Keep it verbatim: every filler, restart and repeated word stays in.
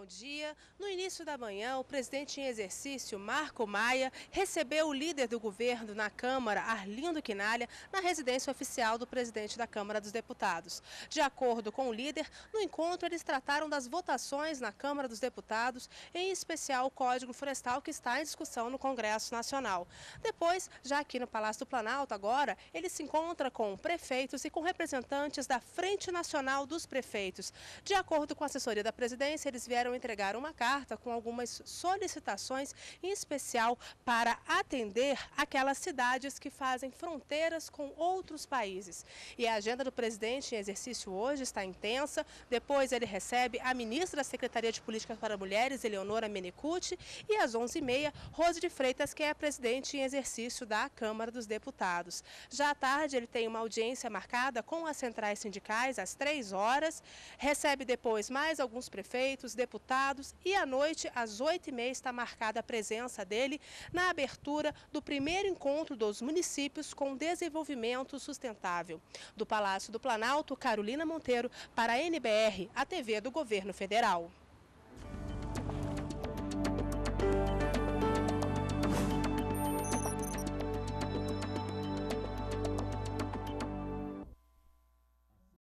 bom dia. No início da manhã, o presidente em exercício, Marco Maia, recebeu o líder do governo na Câmara, Arlindo Quinalha, na residência oficial do presidente da Câmara dos Deputados. De acordo com o líder, no encontro eles trataram das votações na Câmara dos Deputados, em especial o Código Florestal que está em discussão no Congresso Nacional. Depois, já aqui no Palácio do Planalto agora, ele se encontra com prefeitos e com representantes da Frente Nacional dos Prefeitos. De acordo com a assessoria da presidência, eles vieram entregar uma carta com algumas solicitações, em especial para atender aquelas cidades que fazem fronteiras com outros países. E a agenda do presidente em exercício hoje está intensa. Depois ele recebe a ministra da Secretaria de Políticas para Mulheres, Eleonora Menecute, e às onze e meia, Rose de Freitas, que é a presidente em exercício da Câmara dos Deputados. Já à tarde ele tem uma audiência marcada com as centrais sindicais às três horas, recebe depois mais alguns prefeitos, deputados, e à noite, às oito e meia, está marcada a presença dele na abertura do primeiro encontro dos municípios com desenvolvimento sustentável. Do Palácio do Planalto, Carolina Monteiro, para a N B R, a T V do Governo Federal.